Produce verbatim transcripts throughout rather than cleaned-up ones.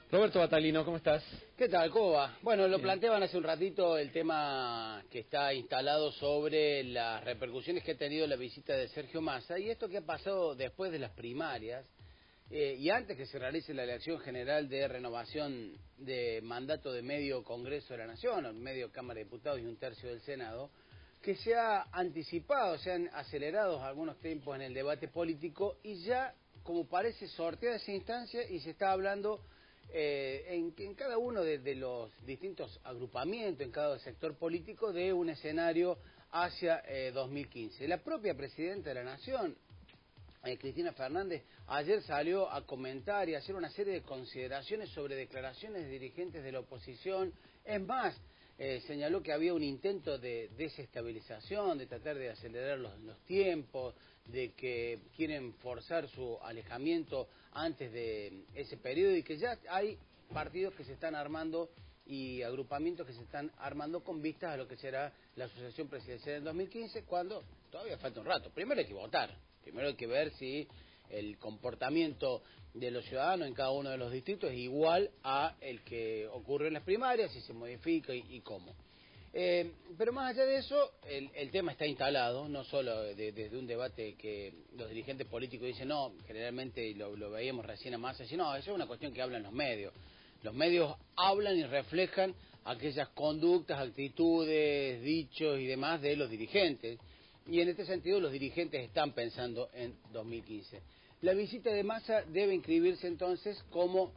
Roberto Batalino, ¿cómo estás? ¿Qué tal? ¿Cómo va? Bueno, lo Bien. planteaban hace un ratito el tema que está instalado sobre las repercusiones que ha tenido la visita de Sergio Massa y esto que ha pasado después de las primarias eh, y antes que se realice la elección general de renovación de mandato de medio Congreso de la Nación, o medio Cámara de Diputados y un tercio del Senado, que se ha anticipado, se han acelerado algunos tiempos en el debate político y ya, como parece, sorteada esa instancia y se está hablando Eh, en, en cada uno de, de los distintos agrupamientos, en cada sector político, de un escenario hacia eh, dos mil quince. La propia Presidenta de la Nación, eh, Cristina Fernández, ayer salió a comentar y a hacer una serie de consideraciones sobre declaraciones de dirigentes de la oposición. Es más, eh, señaló que había un intento de desestabilización, de tratar de acelerar los, los tiempos, de que quieren forzar su alejamiento antes de ese periodo y que ya hay partidos que se están armando y agrupamientos que se están armando con vistas a lo que será la asociación presidencial en dos mil quince, cuando todavía falta un rato. Primero hay que votar, primero hay que ver si el comportamiento de los ciudadanos en cada uno de los distritos es igual a el que ocurre en las primarias, si se modifica y, y cómo. Eh, pero más allá de eso, el, el tema está instalado, no solo de, desde un debate que los dirigentes políticos dicen, no, generalmente lo, lo veíamos recién a Massa, sino eso es una cuestión que hablan los medios. Los medios hablan y reflejan aquellas conductas, actitudes, dichos y demás de los dirigentes. Y en este sentido los dirigentes están pensando en dos mil quince. La visita de Massa debe inscribirse entonces como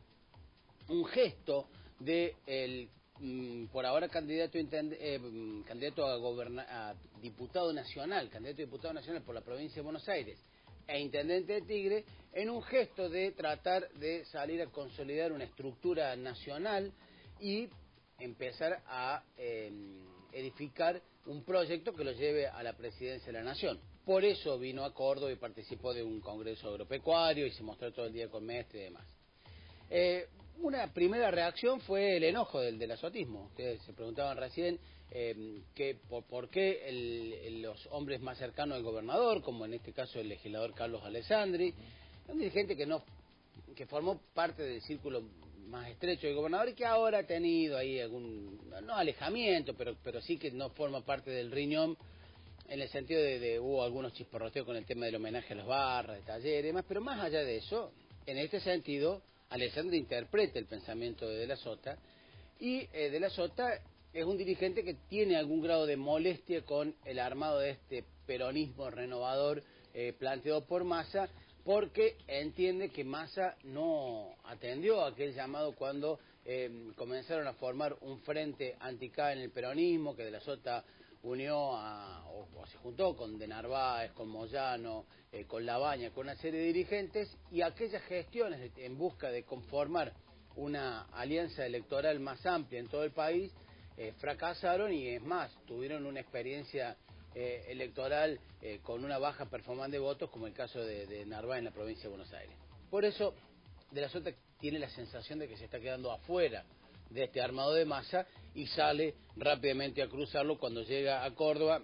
un gesto de el mm, por ahora candidato eh, candidato a, goberna a diputado nacional, candidato a diputado nacional por la provincia de Buenos Aires e intendente de Tigre, en un gesto de tratar de salir a consolidar una estructura nacional y empezar a eh, edificar un proyecto que lo lleve a la presidencia de la Nación. Por eso vino a Córdoba y participó de un congreso agropecuario y se mostró todo el día con Mestre y demás. Eh, una primera reacción fue el enojo del, del azotismo. Ustedes se preguntaban recién eh, que por, por qué el, el, los hombres más cercanos al gobernador, como en este caso el legislador Carlos Alessandri, un dirigente que no que formó parte del círculo más estrecho del gobernador y que ahora ha tenido ahí algún, no alejamiento, pero, pero sí que no forma parte del riñón, en el sentido de, de hubo algunos chisporroteos con el tema del homenaje a las barras, de talleres y demás, pero más allá de eso, en este sentido, Alessandri interpreta el pensamiento de De la Sota y eh, De la Sota es un dirigente que tiene algún grado de molestia con el armado de este peronismo renovador eh, planteado por Massa, porque entiende que Massa no atendió a aquel llamado cuando eh, comenzaron a formar un frente anti-K en el peronismo, que De la Sota unió a, o, o se juntó con De Narváez, con Moyano, eh, con Labaña, con una serie de dirigentes, y aquellas gestiones de, en busca de conformar una alianza electoral más amplia en todo el país, eh, fracasaron y es más, tuvieron una experiencia eh, electoral eh, con una baja performance de votos, como el caso de, de Narváez en la provincia de Buenos Aires. Por eso, De la Sota tiene la sensación de que se está quedando afuera de este armado de Massa y sale rápidamente a cruzarlo cuando llega a Córdoba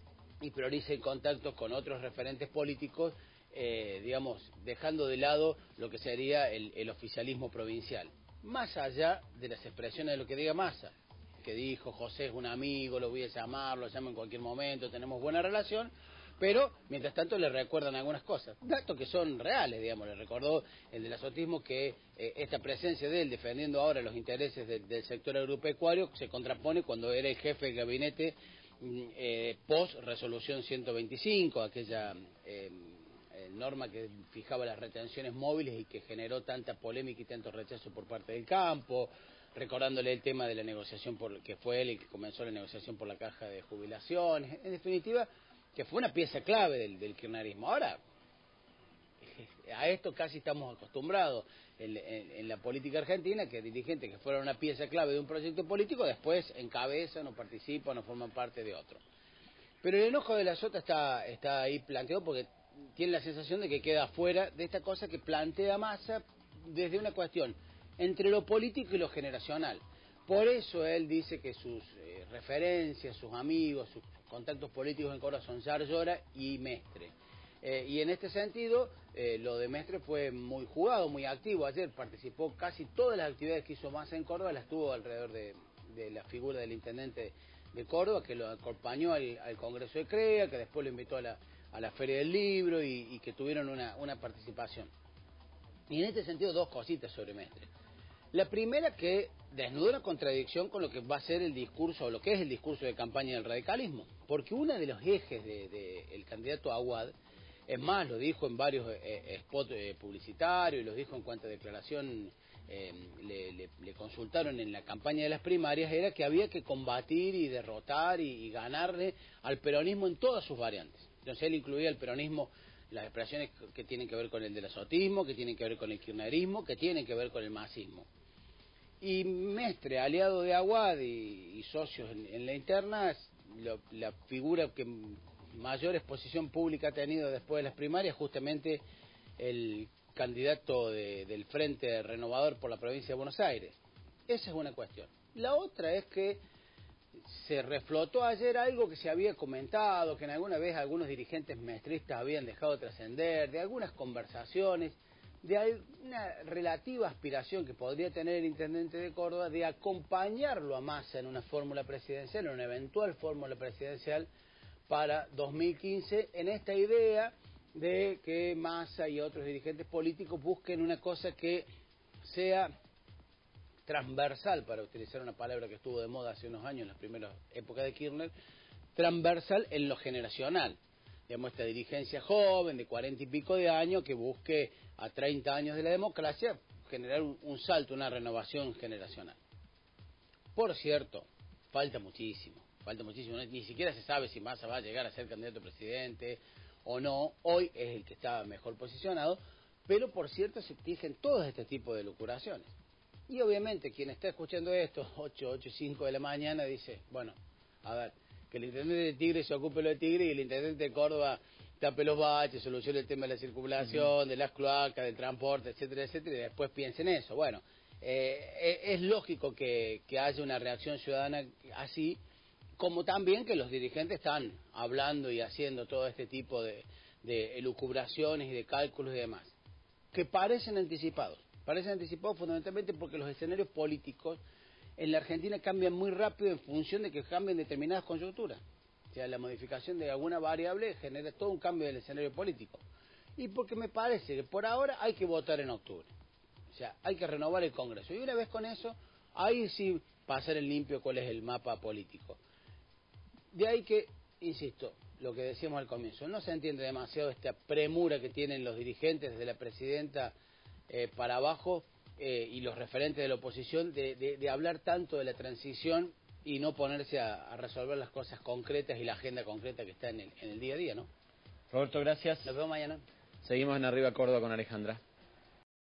y prioriza el contacto con otros referentes políticos, eh, digamos, dejando de lado lo que sería el, el oficialismo provincial. Más allá de las expresiones de lo que diga Massa, que dijo José es un amigo, lo voy a llamar, lo llamo en cualquier momento, tenemos buena relación, pero mientras tanto le recuerdan algunas cosas, datos que son reales, digamos. Le recordó el del azotismo que eh, esta presencia de él defendiendo ahora los intereses de, del sector agropecuario se contrapone cuando era el jefe del gabinete eh, post resolución ciento veinticinco, aquella eh, eh, norma que fijaba las retenciones móviles y que generó tanta polémica y tanto rechazo por parte del campo, recordándole el tema de la negociación, por que fue él el que comenzó la negociación por la caja de jubilaciones, en definitiva, que fue una pieza clave del, del kirchnerismo. Ahora, a esto casi estamos acostumbrados en, en, en la política argentina, que dirigentes que fueron una pieza clave de un proyecto político después encabezan o participan o forman parte de otro. Pero el enojo de la Sota está, está ahí planteado porque tiene la sensación de que queda fuera de esta cosa que plantea Massa desde una cuestión entre lo político y lo generacional. Por eso él dice que sus eh, referencias, sus amigos, sus contactos políticos en Córdoba son Yar Llora y Mestre. Eh, y en este sentido, eh, lo de Mestre fue muy jugado, muy activo. Ayer participó casi todas las actividades que hizo Massa en Córdoba, las tuvo alrededor de, de la figura del intendente de Córdoba, que lo acompañó al, al Congreso de CREA, que después lo invitó a la, a la Feria del Libro y, y que tuvieron una, una participación. Y en este sentido, dos cositas sobre Mestre. La primera, que desnuda una contradicción con lo que va a ser el discurso, o lo que es el discurso de campaña del radicalismo, porque uno de los ejes del de, de candidato Aguad, es más, lo dijo en varios eh, spots eh, publicitarios, y lo dijo en cuanto a declaración, eh, le, le, le consultaron en la campaña de las primarias, era que había que combatir y derrotar y, y ganarle al peronismo en todas sus variantes. Entonces él incluía el peronismo, las expresiones que tienen que ver con el delazotismo, que tienen que ver con el kirchnerismo, que tienen que ver con el masismo. Y Mestre, aliado de Aguad y, y socios en, en la interna, lo, la figura que mayor exposición pública ha tenido después de las primarias, justamente el candidato de, del Frente Renovador por la provincia de Buenos Aires. Esa es una cuestión. La otra es que se reflotó ayer algo que se había comentado, que en alguna vez algunos dirigentes mestristas habían dejado trascender, de algunas conversaciones, de una relativa aspiración que podría tener el intendente de Córdoba de acompañarlo a Massa en una fórmula presidencial, en una eventual fórmula presidencial para dos mil quince, en esta idea de que Massa y otros dirigentes políticos busquen una cosa que sea transversal, para utilizar una palabra que estuvo de moda hace unos años, en las primeras épocas de Kirchner, transversal en lo generacional. Digamos, esta dirigencia joven, de cuarenta y pico de años, que busque a treinta años de la democracia generar un, un salto, una renovación generacional. Por cierto, falta muchísimo, falta muchísimo, ni siquiera se sabe si Massa va a llegar a ser candidato a presidente o no. Hoy es el que está mejor posicionado, pero por cierto se exigen todos este tipo de locuraciones. Y obviamente quien está escuchando esto, ocho, ocho y cinco de la mañana, dice, bueno, a ver, que el intendente de Tigre se ocupe lo de Tigre y el intendente de Córdoba tape los baches, solucione el tema de la circulación, uh-huh. de las cloacas, del transporte, etcétera, etcétera, y después piensen eso. Bueno, eh, es lógico que, que haya una reacción ciudadana así, como también que los dirigentes están hablando y haciendo todo este tipo de, de elucubraciones y de cálculos y demás, que parecen anticipados. Parecen anticipados fundamentalmente porque los escenarios políticos en la Argentina cambian muy rápido en función de que cambien determinadas coyunturas. O sea, la modificación de alguna variable genera todo un cambio del escenario político. Y porque me parece que por ahora hay que votar en octubre. O sea, hay que renovar el Congreso. Y una vez con eso, ahí sí pasar en limpio cuál es el mapa político. De ahí que, insisto, lo que decíamos al comienzo, no se entiende demasiado esta premura que tienen los dirigentes desde la presidenta eh, para abajo eh, y los referentes de la oposición de, de, de hablar tanto de la transición y no ponerse a, a resolver las cosas concretas y la agenda concreta que está en el, en el día a día, ¿no? Roberto, gracias. Nos vemos mañana. Seguimos en Arriba Córdoba con Alejandra.